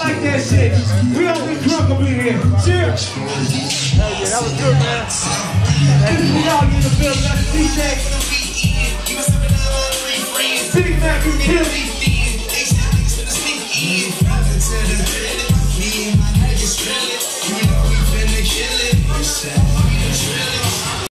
like that shit. We all been drunk up in here. Cheers. Hell yeah, that was good, man. We all in the building. That's DJ.